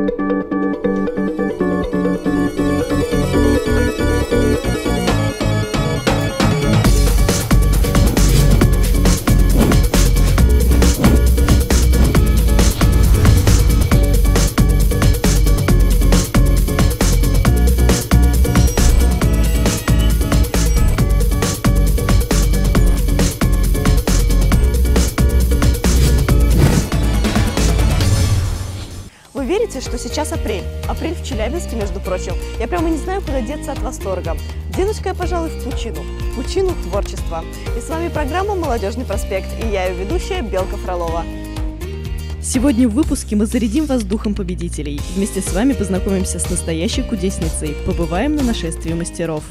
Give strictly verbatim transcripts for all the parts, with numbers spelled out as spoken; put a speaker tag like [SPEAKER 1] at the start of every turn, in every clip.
[SPEAKER 1] Вы верите, что сейчас апрель? Апрель в Челябинске, между прочим. Я прямо не знаю, куда деться от восторга. Денусь-ка я, пожалуй, в пучину. В пучину творчества. И с вами программа «Молодежный проспект». И я ее ведущая Белка Фролова. Сегодня в выпуске мы зарядим вас духом победителей. Вместе с вами познакомимся с настоящей кудесницей. Побываем на нашествии мастеров.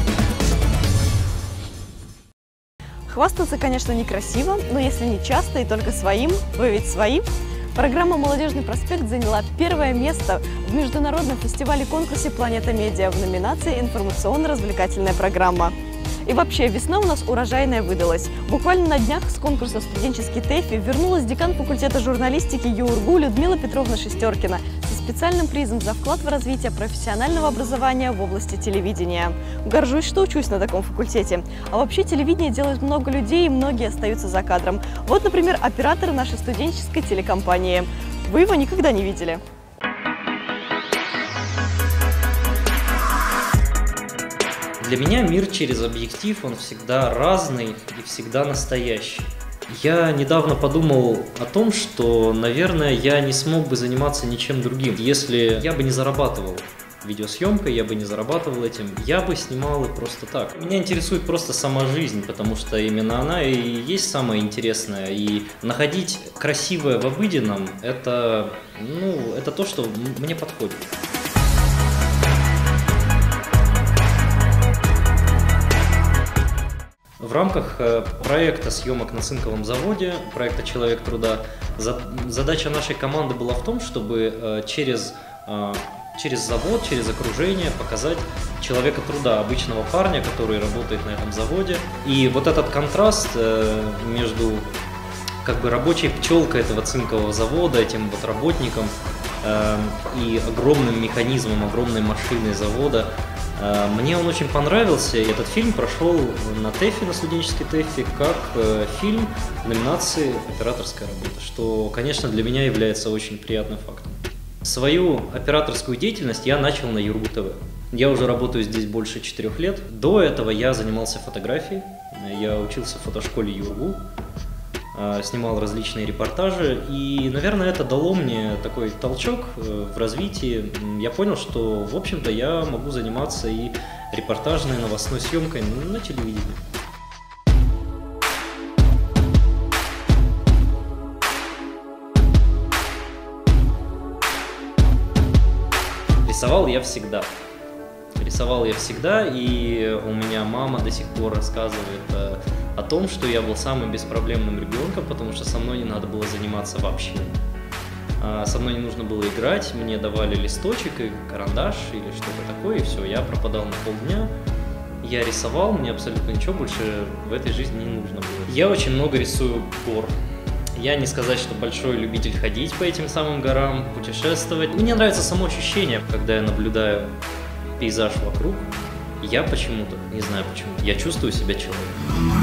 [SPEAKER 1] Хвастаться, конечно, некрасиво, но если не часто и только своим, вы ведь свои. Программа «Молодежный проспект» заняла первое место в международном фестивале-конкурсе «Планета Медиа» в номинации «Информационно-развлекательная программа». И вообще, весна у нас урожайная выдалась. Буквально на днях с конкурса «Студенческий ТЭФИ» вернулась декан факультета журналистики ЮРГУ Людмила Петровна Шестеркина со специальным призом за вклад в развитие профессионального образования в области телевидения. Горжусь, что учусь на таком факультете. А вообще телевидение делает много людей, и многие остаются за кадром. Вот, например, оператор нашей студенческой телекомпании. Вы его никогда не видели?
[SPEAKER 2] Для меня мир через объектив, он всегда разный и всегда настоящий. Я недавно подумал о том, что, наверное, я не смог бы заниматься ничем другим. Если я бы не зарабатывал видеосъемкой, я бы не зарабатывал этим, я бы снимал и просто так. Меня интересует просто сама жизнь, потому что именно она и есть самое интересное. И находить красивое в обыденном, это, ну, это то, что мне подходит. В рамках проекта съемок на цинковом заводе, проекта «Человек труда», задача нашей команды была в том, чтобы через, через завод, через окружение показать человека труда, обычного парня, который работает на этом заводе. И вот этот контраст между как бы рабочей пчелкой этого цинкового завода, этим вот работником и огромным механизмом, огромной машиной завода, мне он очень понравился, и этот фильм прошел на ТЭФИ, на студенческий ТЭФИ, как фильм в номинации «Операторская работа», что, конечно, для меня является очень приятным фактом. Свою операторскую деятельность я начал на ЮРГУ ТВ. Я уже работаю здесь больше четырех лет. До этого я занимался фотографией, я учился в фотошколе ЮРГУ, снимал различные репортажи, и, наверное, это дало мне такой толчок в развитии. Я понял, что, в общем-то, я могу заниматься и репортажной, новостной съемкой на телевидении. Рисовал я всегда. Рисовал я всегда, и у меня мама до сих пор рассказывает о, о том, что я был самым беспроблемным ребенком, потому что со мной не надо было заниматься вообще. А, со мной не нужно было играть, мне давали листочек и карандаш или что-то такое, и все, я пропадал на полдня. Я рисовал, мне абсолютно ничего больше в этой жизни не нужно было. Я очень много рисую гор. Я не сказать, что большой любитель ходить по этим самым горам, путешествовать. Мне нравится само ощущение, когда я наблюдаю пейзаж вокруг, я почему-то, не знаю почему, я чувствую себя человеком.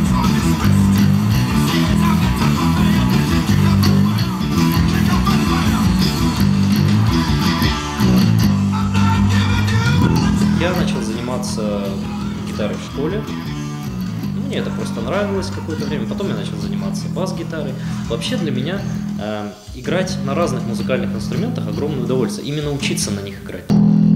[SPEAKER 2] Я начал заниматься гитарой в школе. Мне это просто нравилось какое-то время. Потом я начал заниматься бас-гитарой. Вообще для меня э, играть на разных музыкальных инструментах огромное удовольствие. Именно учиться на них играть.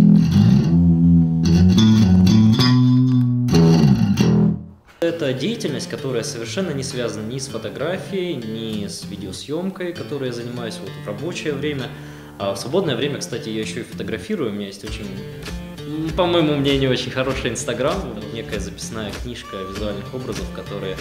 [SPEAKER 2] Это деятельность, которая совершенно не связана ни с фотографией, ни с видеосъемкой, которой я занимаюсь вот в рабочее время. А в свободное время, кстати, я еще и фотографирую. У меня есть очень, по моему мнению, очень хороший Инстаграм. Некая записная книжка визуальных образов, которые,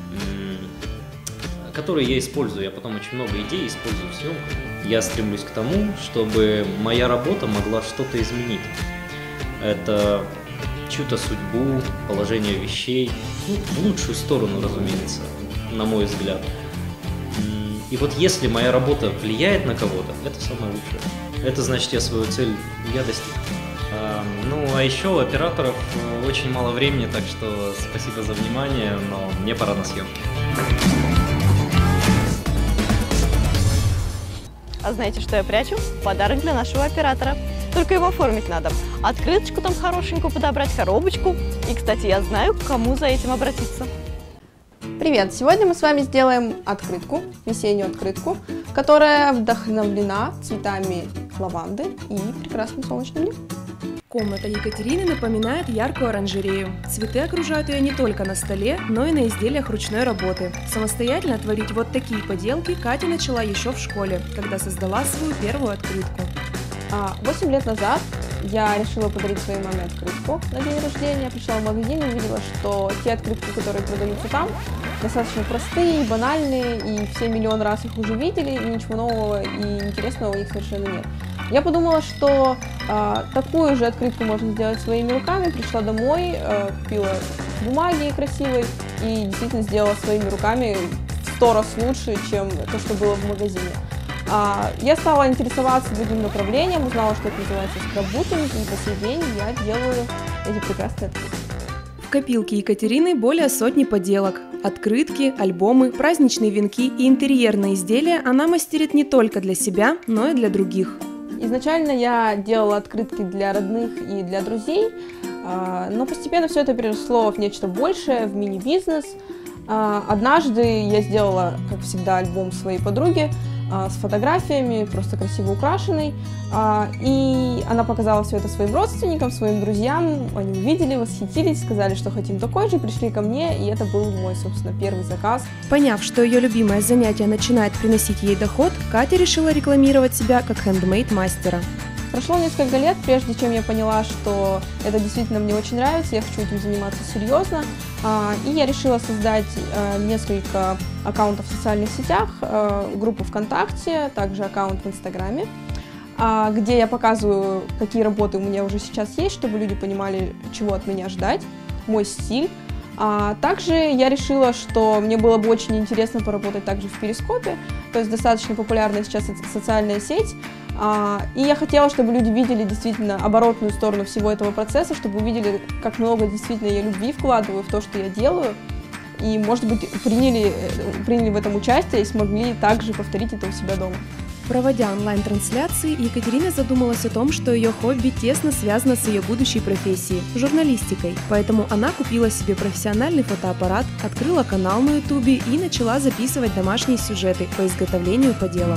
[SPEAKER 2] которые я использую. Я потом очень много идей использую в съемках. Я стремлюсь к тому, чтобы моя работа могла что-то изменить. Это чью-то судьбу, положение вещей, ну, в лучшую сторону, разумеется, на мой взгляд. И вот если моя работа влияет на кого-то, это самое лучшее. это значит, я свою цель я достиг. Ну, а еще у операторов очень мало времени, так что спасибо за внимание, но мне пора на съемки.
[SPEAKER 1] А знаете, что я прячу? Подарок для нашего оператора. Только его оформить надо. Открыточку там хорошенькую подобрать, коробочку. И, кстати, я знаю, к кому за этим обратиться.
[SPEAKER 3] Привет! Сегодня мы с вами сделаем открытку, весеннюю открытку, которая вдохновлена цветами лаванды и прекрасным солнечным днем.
[SPEAKER 4] Комната Екатерины напоминает яркую оранжерею. Цветы окружают ее не только на столе, но и на изделиях ручной работы. Самостоятельно творить вот такие поделки Катя начала еще в школе, когда создала свою первую открытку.
[SPEAKER 3] Восемь лет назад я решила подарить своей маме открытку на день рождения. Пришла в магазин и увидела, что те открытки, которые продаются там, достаточно простые, банальные, и все миллион раз их уже видели, и ничего нового и интересного у них совершенно нет. Я подумала, что э, такую же открытку можно сделать своими руками. Пришла домой, э, купила бумаги красивой и действительно сделала своими руками в сто раз лучше, чем то, что было в магазине. А, я стала интересоваться другим направлением, узнала, что это называется скраббукинг, и по сей день я делаю эти прекрасные открытки.
[SPEAKER 4] В копилке Екатерины более сотни поделок. Открытки, альбомы, праздничные венки и интерьерные изделия она мастерит не только для себя, но и для других.
[SPEAKER 3] Изначально я делала открытки для родных и для друзей, но постепенно все это переросло в нечто большее, в мини-бизнес. Однажды я сделала, как всегда, альбом своей подруги с фотографиями, просто красиво украшенный, и она показала все это своим родственникам, своим друзьям, они увидели, восхитились, сказали, что хотим такой же, пришли ко мне, и это был мой, собственно, первый заказ.
[SPEAKER 4] Поняв, что ее любимое занятие начинает приносить ей доход, Катя решила рекламировать себя как хендмейд-мастера.
[SPEAKER 3] Прошло несколько лет, прежде чем я поняла, что это действительно мне очень нравится, я хочу этим заниматься серьезно, и я решила создать несколько аккаунтов в социальных сетях, группу ВКонтакте, также аккаунт в Инстаграме, где я показываю, какие работы у меня уже сейчас есть, чтобы люди понимали, чего от меня ждать, мой стиль. А также я решила, что мне было бы очень интересно поработать также в Перископе, то есть достаточно популярная сейчас социальная сеть, а, и я хотела, чтобы люди видели действительно оборотную сторону всего этого процесса, чтобы увидели, как много действительно я любви вкладываю в то, что я делаю, и, может быть, приняли, приняли в этом участие и смогли также повторить это у себя дома.
[SPEAKER 4] Проводя онлайн-трансляции, Екатерина задумалась о том, что ее хобби тесно связано с ее будущей профессией – журналистикой. Поэтому она купила себе профессиональный фотоаппарат, открыла канал на ютубе и начала записывать домашние сюжеты по изготовлению поделок.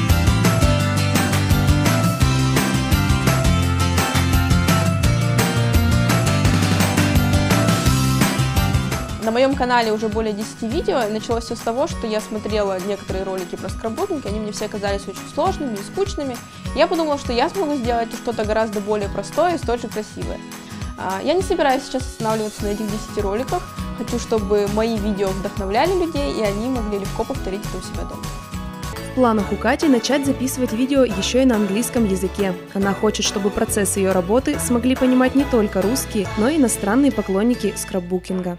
[SPEAKER 3] На моем канале уже более десяти видео. Началось все с того, что я смотрела некоторые ролики про скраббукинг, они мне все казались очень сложными и скучными. Я подумала, что я смогу сделать что-то гораздо более простое и столь же красивое. Я не собираюсь сейчас останавливаться на этих десяти роликах. Хочу, чтобы мои видео вдохновляли людей, и они могли легко повторить это у себя дома.
[SPEAKER 4] В планах у Кати начать записывать видео еще и на английском языке. Она хочет, чтобы процесс ее работы смогли понимать не только русские, но и иностранные поклонники скраббукинга.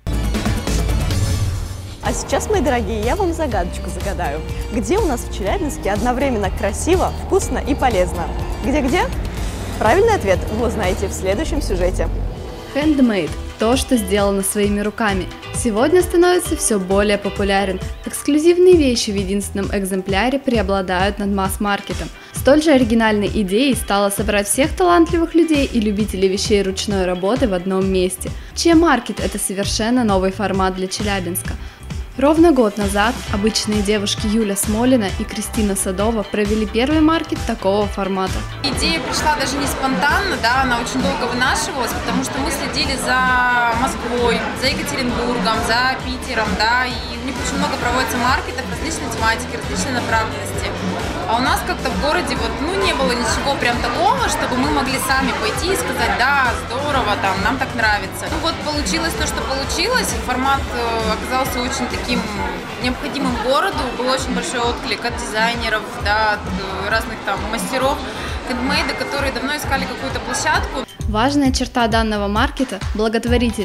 [SPEAKER 1] А сейчас, мои дорогие, я вам загадочку загадаю. Где у нас в Челябинске одновременно красиво, вкусно и полезно? Где-где? Правильный ответ вы узнаете в следующем сюжете.
[SPEAKER 5] Handmade – то, что сделано своими руками, сегодня становится все более популярен. Эксклюзивные вещи в единственном экземпляре преобладают над масс-маркетом. Столь же оригинальной идеей стало собрать всех талантливых людей и любителей вещей ручной работы в одном месте. Чиа-маркет – это совершенно новый формат для Челябинска. Ровно год назад обычные девушки Юля Смолина и Кристина Садова провели первый маркет такого формата.
[SPEAKER 6] Идея пришла даже не спонтанно, да, она очень долго вынашивалась, потому что мы следили за Москвой, за Екатеринбургом, за Питером, да, и у них очень много проводится маркетов различной тематики, различной направленности. А у нас как-то в городе вот, ну, не было ничего прям такого, чтобы мы могли сами пойти и сказать: да, здорово, там, нам так нравится. Ну вот получилось то, что получилось, формат оказался очень таким необходимым городу, был очень большой отклик от дизайнеров, да, от разных там мастеров хендмейда, которые давно искали какую-то площадку.
[SPEAKER 5] Важная черта данного маркета – благотворительность. В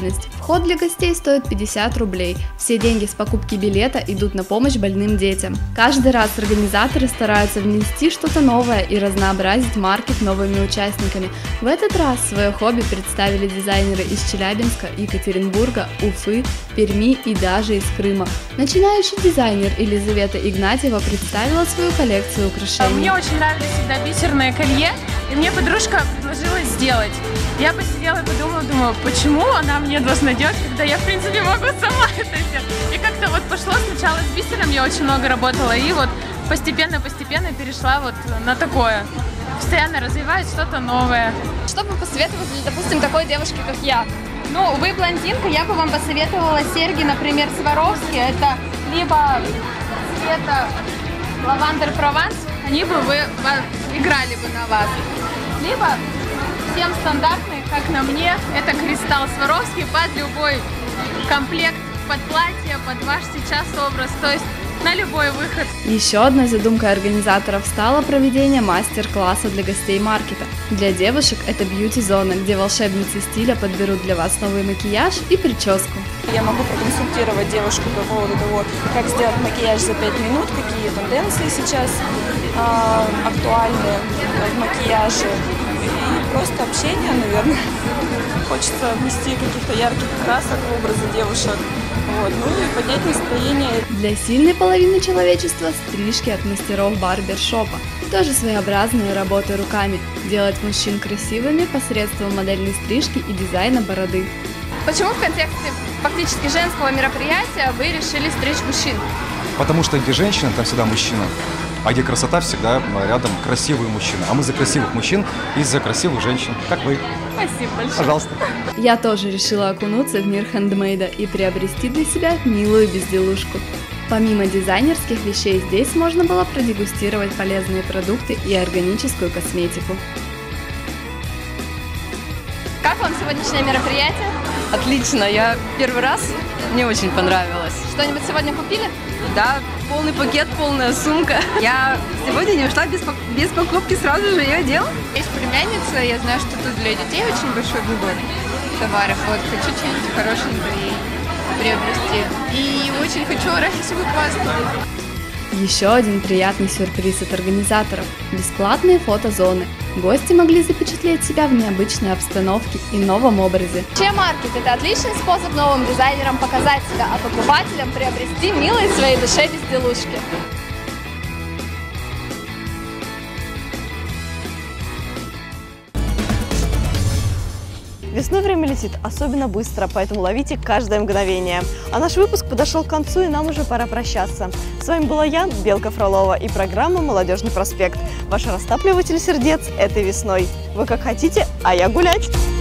[SPEAKER 5] Вход для гостей стоит пятьдесят рублей. Все деньги с покупки билета идут на помощь больным детям. Каждый раз организаторы стараются внести что-то новое и разнообразить маркет новыми участниками. В этот раз свое хобби представили дизайнеры из Челябинска, Екатеринбурга, Уфы, Перми и даже из Крыма. Начинающий дизайнер Елизавета Игнатьева представила свою коллекцию украшений.
[SPEAKER 7] Мне очень нравились всегда бисерное колье, и мне подружка предложила сделать. Я посидела и подумала, думаю, почему она мне должна делать, когда я, в принципе, могу сама это сделать. И как-то вот пошло сначала с бисером, я очень много работала, и вот постепенно-постепенно перешла вот на такое. Постоянно развивать что-то новое.
[SPEAKER 8] Что бы посоветовать, допустим, такой девушке, как я?
[SPEAKER 6] Ну, вы блондинка, я бы вам посоветовала серьги, например, Сваровски. Это либо цвета лавандер Прованс, они бы вы, играли бы на вас. Либо всем стандартные, как на мне, это кристалл Сваровски под любой комплект, под платье, под ваш сейчас образ. То есть на любой выход.
[SPEAKER 5] Еще одной задумкой организаторов стало проведение мастер-класса для гостей маркета. Для девушек это бьюти-зона, где волшебницы стиля подберут для вас новый макияж и прическу.
[SPEAKER 9] Я могу проконсультировать девушку по поводу того, как сделать макияж за пять минут, какие тенденции сейчас э, актуальны в макияже. И просто общение, наверное. Хочется внести каких-то ярких красок в образы девушек. Вот. Ну и поднять настроение.
[SPEAKER 5] Для сильной половины человечества стрижки от мастеров барбершопа. Тоже своеобразные работы руками. Делать мужчин красивыми посредством модельной стрижки и дизайна бороды.
[SPEAKER 8] Почему в контексте фактически женского мероприятия вы решили стричь мужчин?
[SPEAKER 10] Потому что где женщина, там всегда мужчина. А где красота, всегда рядом красивый мужчина. А мы за красивых мужчин и за красивых женщин, как вы.
[SPEAKER 8] Спасибо большое.
[SPEAKER 10] Пожалуйста.
[SPEAKER 5] Я тоже решила окунуться в мир хендмейда и приобрести для себя милую безделушку. Помимо дизайнерских вещей, здесь можно было продегустировать полезные продукты и органическую косметику.
[SPEAKER 8] Как вам сегодняшнее мероприятие?
[SPEAKER 11] Отлично, я первый раз, мне очень понравилось.
[SPEAKER 8] Что-нибудь сегодня купили?
[SPEAKER 11] Да, полный пакет, полная сумка. Я сегодня не ушла без, без покупки, сразу же ее одела.
[SPEAKER 6] Есть племянница, я знаю, что тут для детей очень большой выбор товаров. Вот, хочу что-нибудь хорошенькое ей приобрести. И очень хочу арахисовую пасту.
[SPEAKER 5] Еще один приятный сюрприз от организаторов – бесплатные фотозоны. Гости могли запечатлеть себя в необычной обстановке и новом образе.
[SPEAKER 8] Че-маркет – это отличный способ новым дизайнерам показать себя, а покупателям приобрести милые своей душе безделушки.
[SPEAKER 1] Весной время летит особенно быстро, поэтому ловите каждое мгновение. А наш выпуск подошел к концу, и нам уже пора прощаться. С вами была я, Белка Фролова, и программа «Молодежный проспект». Ваш растапливатель сердец этой весной. Вы как хотите, а я гулять!